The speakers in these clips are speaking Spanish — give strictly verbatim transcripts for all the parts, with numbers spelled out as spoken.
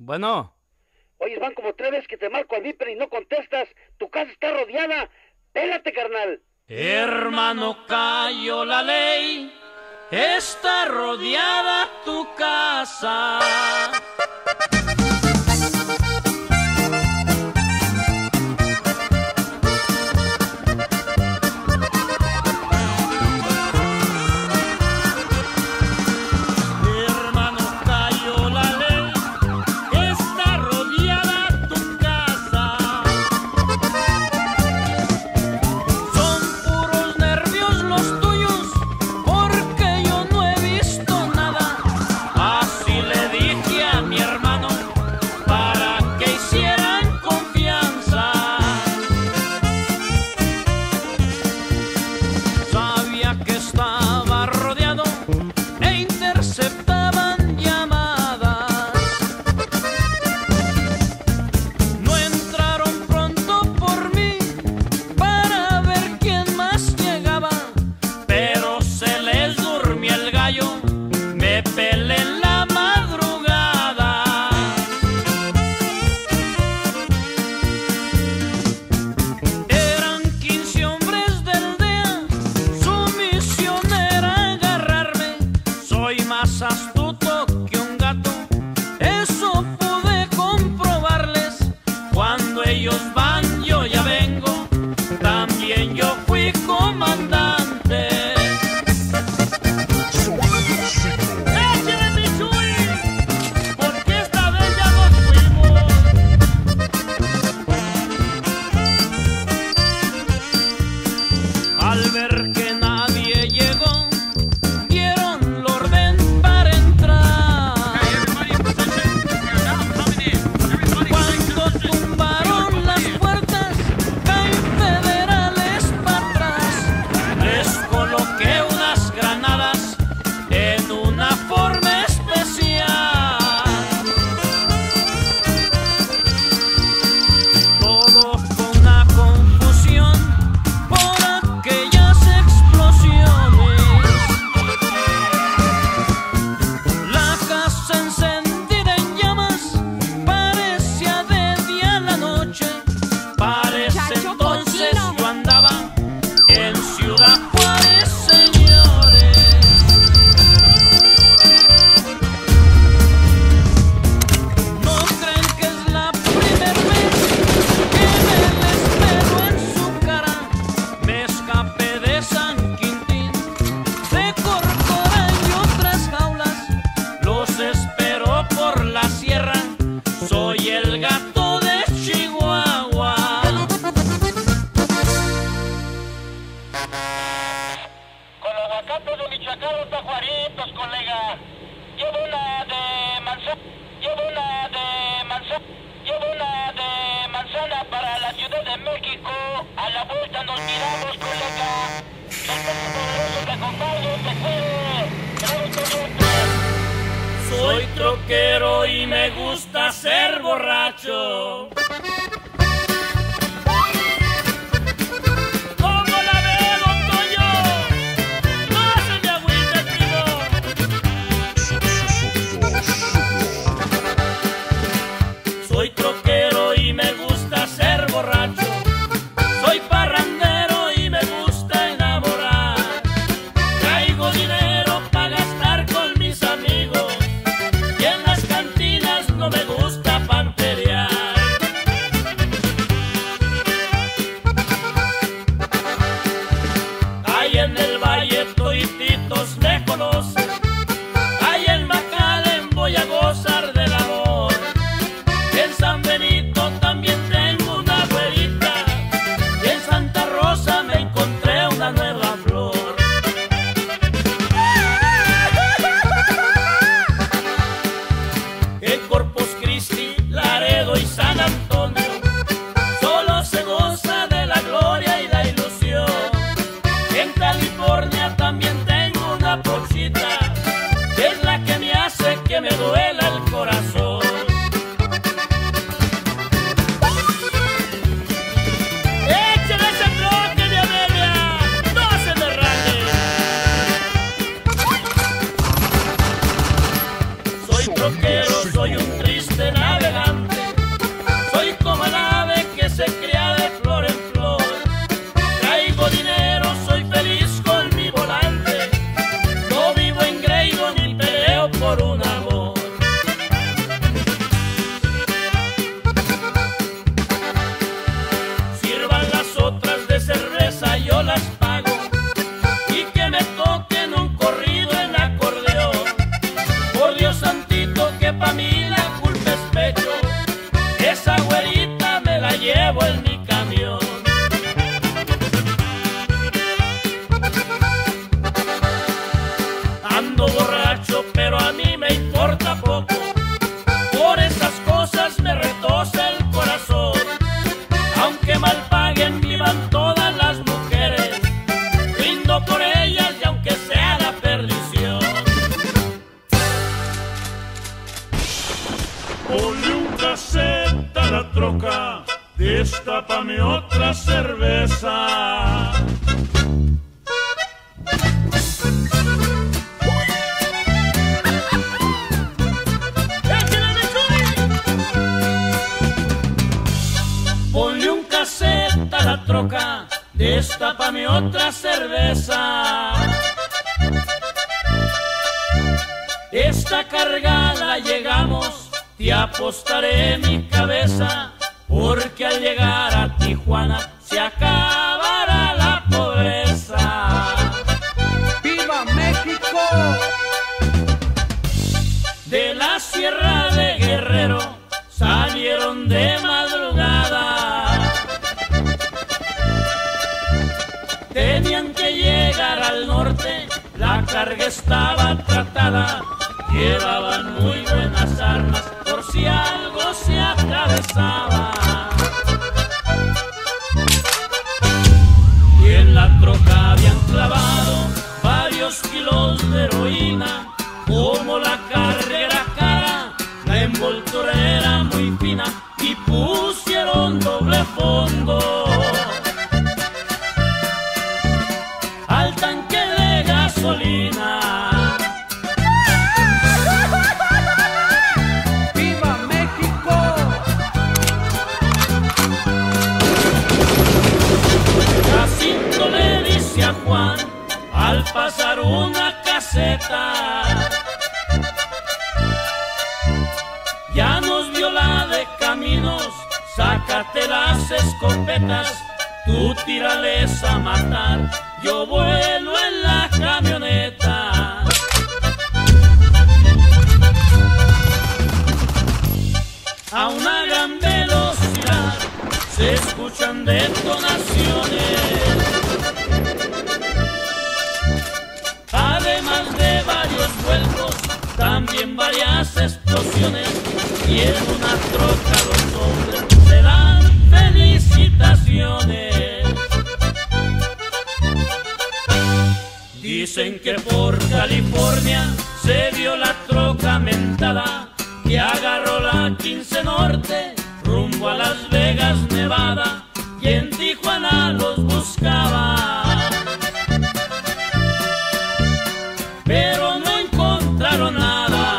Bueno. Oye, van como tres veces que te marco al Viper y no contestas. Tu casa está rodeada. Pélate, carnal. Hermano, cayó la ley. Está rodeada tu casa. Astuto que un gato, eso pude comprobarles. Cuando ellos van, yo ya vengo. También yo fui comandante. ¡Échale, mi Chuy! Porque esta vez ya nos fuimos. Al ver que nadie llegó, los pajuaritos, colega. Llevo una de manzana, llevo una de manzana, llevo una de manzana para la Ciudad de México. A la vuelta nos miramos, colega. El poderoso te acompañe, te cuide. Soy troquero y me gusta ser borracho. En el valle todititos me conocen. Ahí en McAllen voy a gozar del amor. En San Benito también tengo una güerita. Y en Santa Rosa me encontré una nueva flor. En Corpus Christi, Laredo y San Antonio solo se goza de la gloria y la ilusión. En California también tengo una porcita, es la que me hace que me duela el corazón. ¡Échale ese troque de Amelia! ¡No se derrame! Soy troquero, soy un triste nave. destápame otra cerveza. Ponle un cassette a la troca, destápame otra cerveza. Esta cargada llegamos, te apostaré mi cabeza, porque al llegar a Tijuana se acabará la pobreza. ¡Viva México! De la Sierra de Guerrero salieron de madrugada. Tenían que llegar al norte, la carga estaba tratada. Llevaban muy buenas armas por si algo se atravesaba. Y en la troca habían clavado varios kilos de heroína. Como la carga era cara, la envoltura era muy fina y pusieron doble fondo al tanque de gasolina. ¡Viva México! Jacinto le dice a Juan al pasar una caseta: ya nos vio la de caminos, sácate las escopetas, tú tírales a matar, yo vuelo en la camioneta. A una gran velocidad se escuchan detonaciones, además de varios vuelcos, también varias explosiones, y en una troca los hombres se dan felicitaciones. Dicen que por California se vio la troca mentada, que agarró la quince Norte rumbo a Las Vegas, Nevada, y en Tijuana los buscaba, pero no encontraron nada.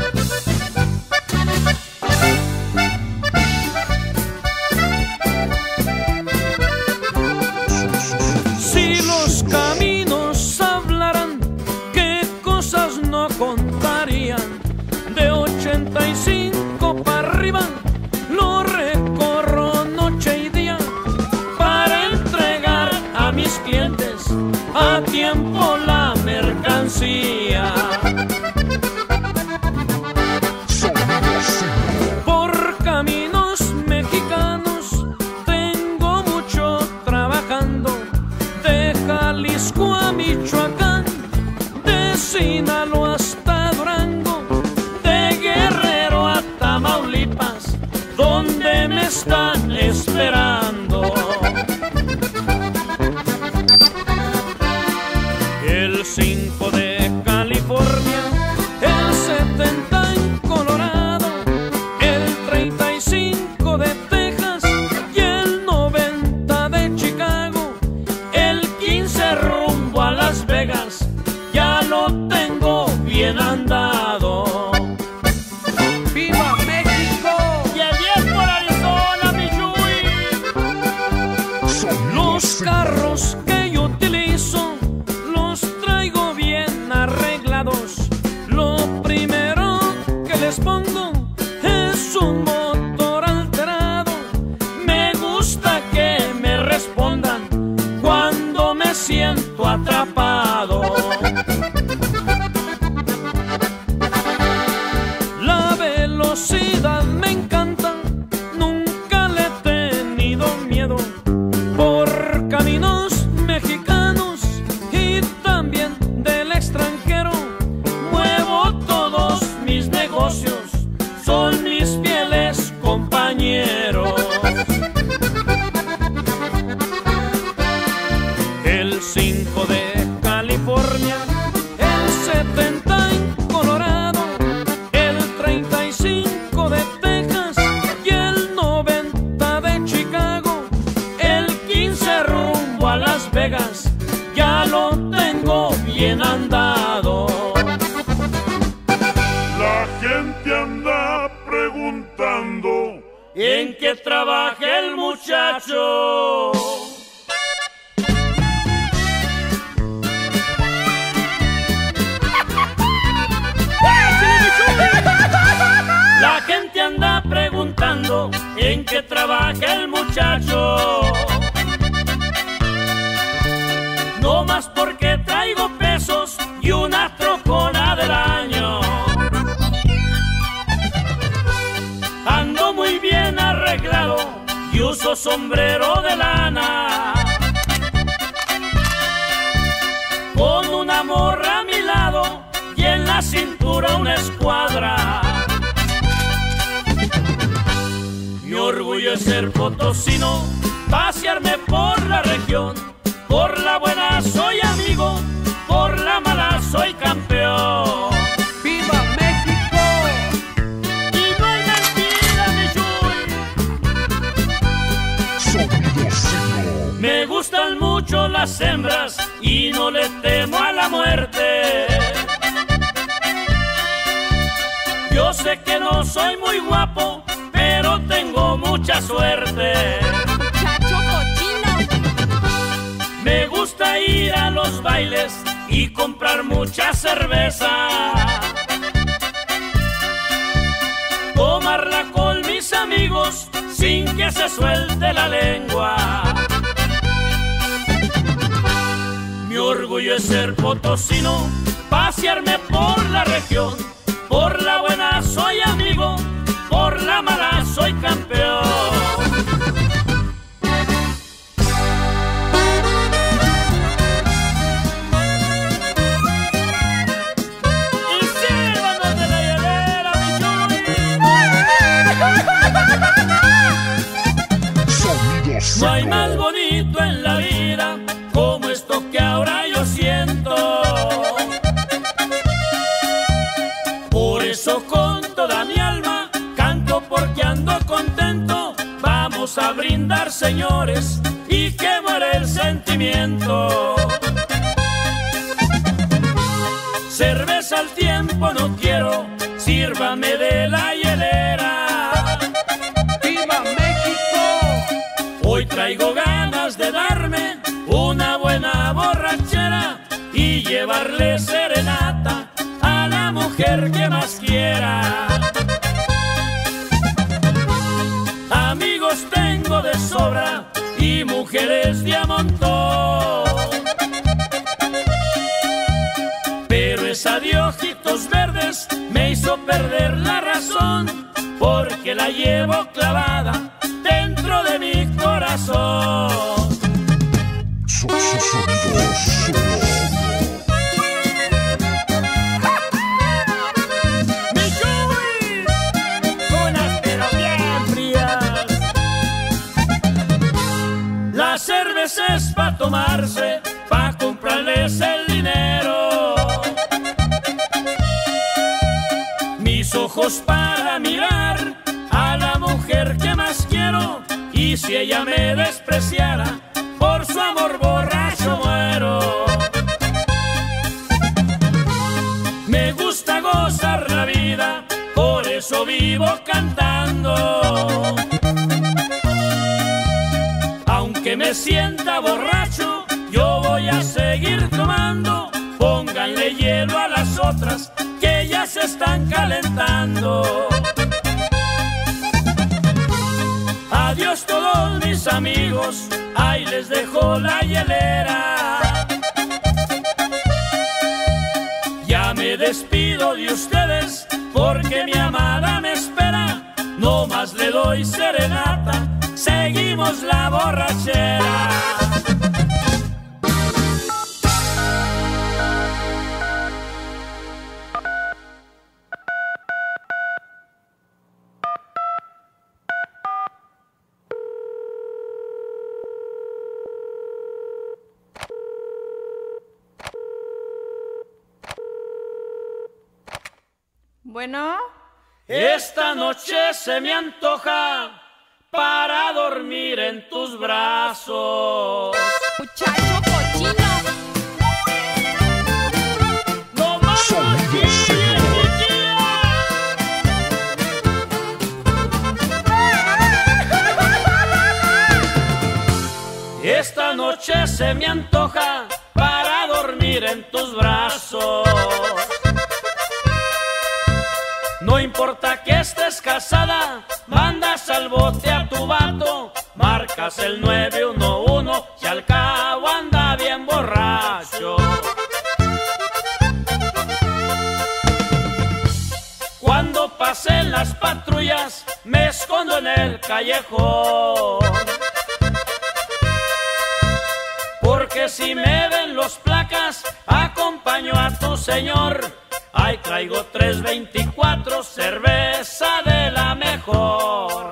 Si los caminos hablaran, qué cosas no contarían. De ochenta y cinco para arriba lo recorro noche y día para entregar a mis clientes a tiempo la mercancía. Por caminos mexicanos tengo mucho trabajando, de Jalisco a Michoacán, de Sinaloa hasta Durango, de Guerrero a Tamaulipas, donde me están esperando. El cinco de California, el setenta en Colorado, el treinta y cinco de Texas y el noventa de Chicago, el quince rumbo a Las Vegas, ya lo tengo bien andado. ¡Viva México! Y el diez por Arizona, mi Chuy. Los carros que yo utilizo los traigo bien arreglados. Lo primero que les pongo es un motor alterado. Me gusta que me respondan cuando me siento atrapado. La velocidad me encanta, nunca le he tenido miedo. Por caminos mexicanos y también del extranjero, muevo todos mis negocios, son mis fieles compañeros. El cinco de California, el setenta en Colorado, el treinta y cinco de Texas y el noventa de Chicago, bien andado. La gente anda preguntando ¿en qué trabaja el muchacho? La gente anda preguntando ¿en qué trabaja el muchacho? No más porque traigo pesos y una trocona del año. Ando muy bien arreglado y uso sombrero de lana. Con una morra a mi lado y en la cintura una escuadra. Mi orgullo es ser potosino, pasearme por la región. Por la buena soy amigo, por la mala soy campeón. ¡Viva México! Y no hay mentira, mi Chuy. Me gustan mucho las hembras y no le temo a la muerte. Yo sé que no soy muy guapo, pero tengo mucha suerte. Muchacho cochino. Me gusta ir a los bailes y comprar mucha cerveza. Tomarla con mis amigos sin que se suelte la lengua. Mi orgullo es ser potosino, pasearme por la región. Por la buena soy amigo, por la mala soy campeón. Y sírvanos de la hielera, mi Chuy. No hay más bonito en la vida como esto que ahora yo siento. Por eso con toda mi alma canto porque ando contento. Vamos a brindar, señores, y que muere el sentimiento. Cerveza al tiempo no quiero, sírvame de la hielera. ¡Viva México! Hoy traigo ganas de darme una buena borrachera y llevarle serenata a la mujer que más quiera. Amigos tengo de sobra y mujeres de a montón, pero esa de ojitos verdes me hizo perder la razón, porque la llevo clavada dentro de mi corazón. La cerveza es pa' tomarse, pa' comprarles el dinero. Mis ojos para mirar a la mujer que más quiero. Y si ella me despreciara, por su amor borracho muero. Me gusta gozar la vida, por eso vivo cantando. Aunque me sienta borracho, yo voy a seguir tomando. Pónganle hielo a las otras que ya se están calentando. Adiós todos mis amigos, ahí les dejo la hielera. Ya me despido de ustedes porque mi amada me espera. No más le doy serenata, seguimos la borrachera. Bueno, Esta noche se me antoja para dormir en tus brazos. muchacho cochino. se me antoja para dormir en tus brazos. No importa que estés casada, mandas al bote a tu vato, marcas el nueve uno uno si al cabo anda bien borracho. Cuando pasen las patrullas, me escondo en el callejón, porque si me ven los placas, acompaño a tu señor. Ahí traigo tres veinticuatro, cerveza de la mejor.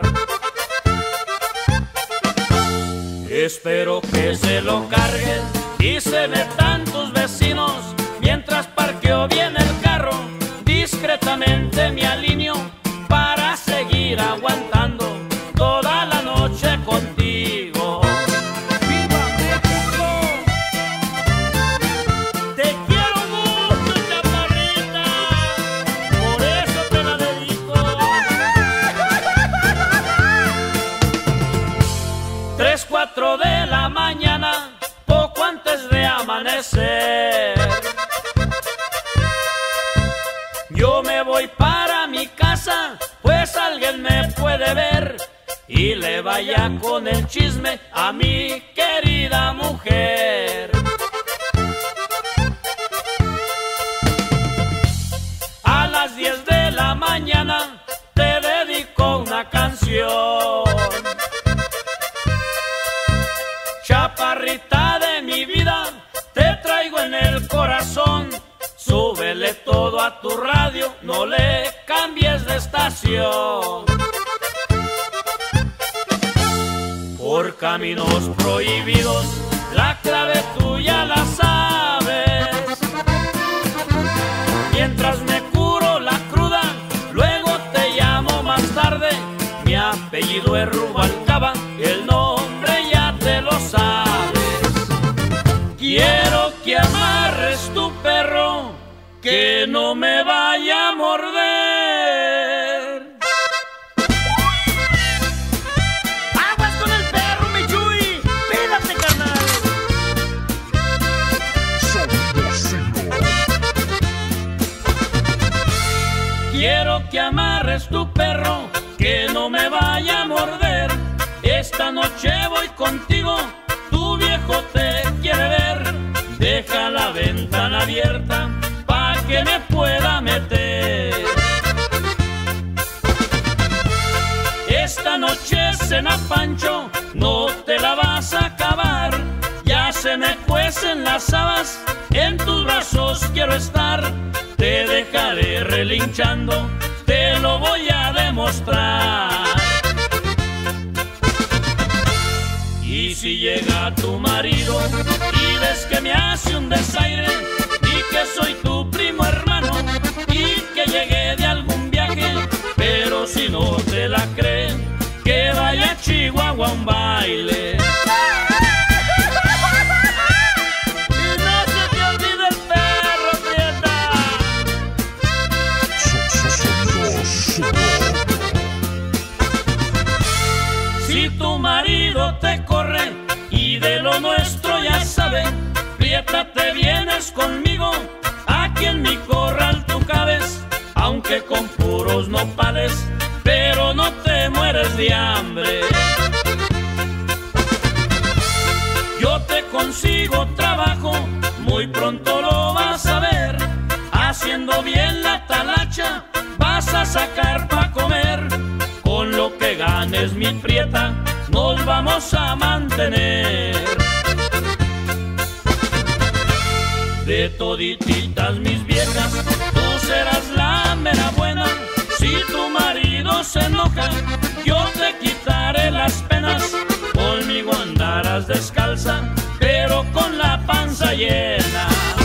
Espero que se lo carguen y se metan tus vecinos. Mientras parqueo bien el carro, discretamente me alineo para seguir aguantando toda la noche contigo. ¡Viva México! Te quiero mucho, chaparrita, por eso te la dedico. Tres, cuatro de la mañana, poco antes de amanecer, yo me voy para mi casa, pues alguien me puede ver y le vaya con el chisme a mi querida mujer. A las diez de la mañana te dedico una canción. Chaparrita de mi vida, te traigo en el corazón. Súbele todo a tu radio, no le cambies de estación. Por caminos prohibidos, la clave tú ya la sabes. Mientras me curo la cruda, luego te llamo más tarde. Mi apellido es Rubalcaba, el nombre ya te lo sabes. Quiero que amarres tu perro, que no me vaya a morder. ¡Aguas con el perro, mi Chuy! ¡Pídate, carnal! Quiero que amarres tu perro, que no me vaya a morder. Esta noche voy contigo, tu viejo te quiere ver. Deja la ventana abierta pa' que me pueda meter. Esta noche cena Pancho, no te la vas a acabar. Ya se me cuecen las habas, en tus brazos quiero estar. Te dejaré relinchando, te lo voy a demostrar. Y si llega tu marido y ves que me hace un desaire, y que soy tu primo hermano y que llegué de algún viaje, pero si no te la creen, que vaya a Chihuahua a un baile. Y no se te olvide el perro, prieta. Si tu marido te corre y de lo nuestro ya sabe, prieta, te vienes conmigo, aquí en mi corral tú cabes. Aunque con puros nopales, pero no te mueres de hambre. Yo te consigo trabajo, muy pronto lo vas a ver. Haciendo bien la talacha, vas a sacar pa' comer. Con lo que ganes, mi prieta, nos vamos a mantener. De todititas mis viejas, tú serás la mera buena. Si tu marido se enoja, yo te quitaré las penas. Conmigo andarás descalza, pero con la panza llena.